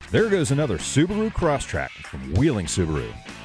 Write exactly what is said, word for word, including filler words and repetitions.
There goes another Subaru Crosstrek from Wheeling Subaru.